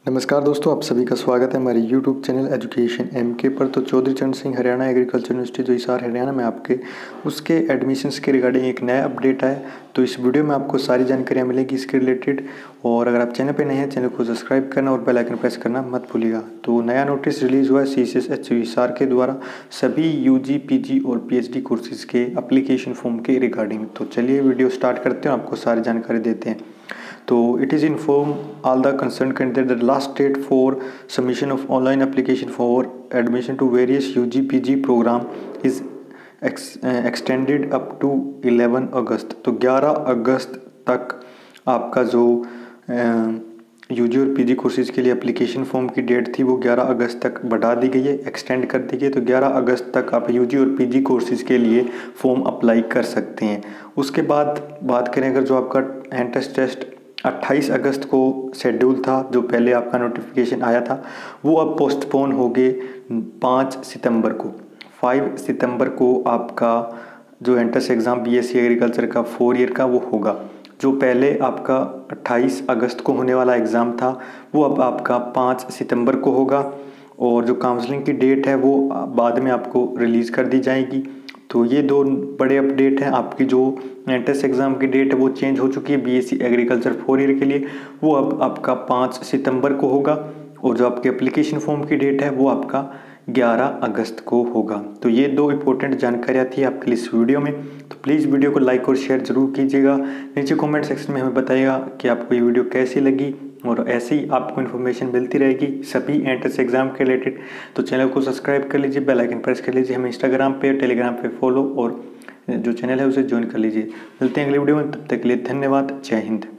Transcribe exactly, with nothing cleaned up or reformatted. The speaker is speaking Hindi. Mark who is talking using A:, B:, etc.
A: नमस्कार दोस्तों, आप सभी का स्वागत है हमारे यूट्यूब चैनल एजुकेशन एम के पर। तो चौधरी चरण सिंह हरियाणा एग्रीकल्चर यूनिवर्सिटी जो हिसार हरियाणा में आपके उसके एडमिशन्स के रिगार्डिंग एक नया अपडेट है। तो इस वीडियो में आपको सारी जानकारियाँ मिलेगी इसके रिलेटेड। और अगर आप चैनल पे नए हैं, चैनल को सब्सक्राइब करना और बेल आइकन प्रेस करना मत भूलिएगा। तो नया नोटिस रिलीज़ हुआ है C C S H Hisar के द्वारा सभी यू जी पी जी और पी एच डी कोर्सेज के अप्लीकेशन फॉर्म के रिगार्डिंग। तो चलिए वीडियो स्टार्ट करते हैं, आपको सारी जानकारी देते हैं। तो it is inform all the concerned candidate that the last date for submission of online application for admission to various U G P G program is ex, uh, extended up to eleven अगस्त। तो ग्यारह अगस्त तक आपका जो यूजी और पीजी कोर्सेज के लिए एप्लीकेशन फॉर्म की डेट थी वो ग्यारह अगस्त तक बढ़ा दी गई है, एक्सटेंड कर दी गई है। तो ग्यारह अगस्त तक आप यूजी और पीजी कोर्सेज के लिए फॉर्म अप्लाई कर सकते हैं। उसके बाद बात करें अगर जो आपका एंट्रेंस टेस्ट अट्ठाईस अगस्त को शेड्यूल था, जो पहले आपका नोटिफिकेशन आया था, वो अब पोस्टपोन हो गए पाँच सितंबर को। पाँच सितंबर को आपका जो एंट्रेंस एग्ज़ाम बीएससी एग्रीकल्चर का फोर ईयर का वो होगा। जो पहले आपका अट्ठाईस अगस्त को होने वाला एग्ज़ाम था वो अब आपका पाँच सितंबर को होगा। और जो काउंसलिंग की डेट है वो बाद में आपको रिलीज़ कर दी जाएगी। तो ये दो बड़े अपडेट हैं। आपकी जो एंट्रेंस एग्ज़ाम की डेट है वो चेंज हो चुकी है बीएससी एग्रीकल्चर फोर ईयर के लिए, वो अब आपका पाँच सितंबर को होगा। और जो आपके एप्लीकेशन फॉर्म की डेट है वो आपका ग्यारह अगस्त को होगा। तो ये दो इम्पोर्टेंट जानकारियाँ थी आपके लिए इस वीडियो में। तो प्लीज़ वीडियो को लाइक और शेयर ज़रूर कीजिएगा। नीचे कमेंट सेक्शन में हमें बताइएगा कि आपको ये वीडियो कैसी लगी। और ऐसे ही आपको इन्फॉर्मेशन मिलती रहेगी सभी एंट्रेंस एग्जाम के रिलेटेड। तो चैनल को सब्सक्राइब कर लीजिए, बेल आइकन प्रेस कर लीजिए, हमें इंस्टाग्राम पे टेलीग्राम पे फॉलो और जो चैनल है उसे ज्वाइन कर लीजिए। मिलते हैं अगले वीडियो में, तब तक के लिए धन्यवाद। जय हिंद।